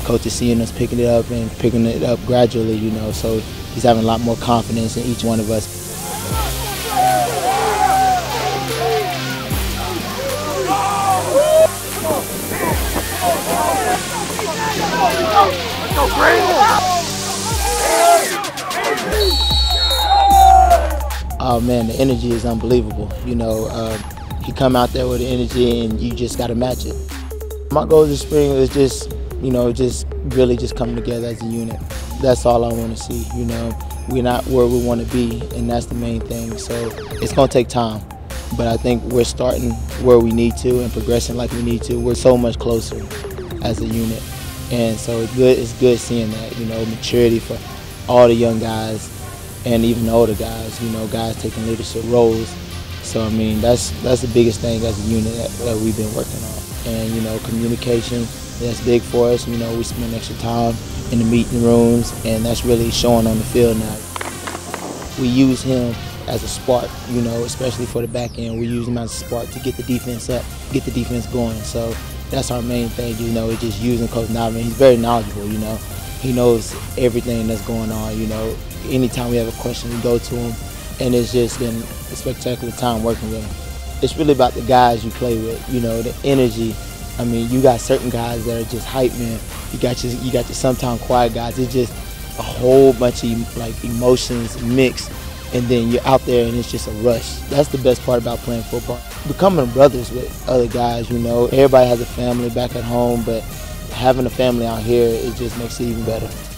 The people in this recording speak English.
coach is seeing us picking it up and picking it up gradually, you know, so he's having a lot more confidence in each one of us. Oh man, the energy is unbelievable. You know, he come out there with the energy and you just got to match it. My goal this spring is just, you know, just really just coming together as a unit. That's all I want to see. You know, we're not where we want to be, and that's the main thing. So it's going to take time, but I think we're starting where we need to and progressing like we need to. We're so much closer as a unit, and so it's good seeing that, you know, maturity for all the young guys and even the older guys. You know, guys taking leadership roles. So I mean, that's the biggest thing as a unit that we've been working on. And you know, communication, that's big for us. You know, we spend extra time in the meeting rooms, and that's really showing on the field now. We use him as a spark, you know, especially for the back end. We use him as a spark to get the defense up, get the defense going. So that's our main thing, you know, is just using Coach Navin. He's very knowledgeable, you know. He knows everything that's going on, you know. Anytime we have a question, we go to him, and it's just been a spectacular time working with him. It's really about the guys you play with, you know, the energy. I mean, you got certain guys that are just hype men. You got your sometimes quiet guys. It's just a whole bunch of like emotions mixed, and then you're out there and it's just a rush. That's the best part about playing football. Becoming brothers with other guys, you know. Everybody has a family back at home, but having a family out here, it just makes it even better.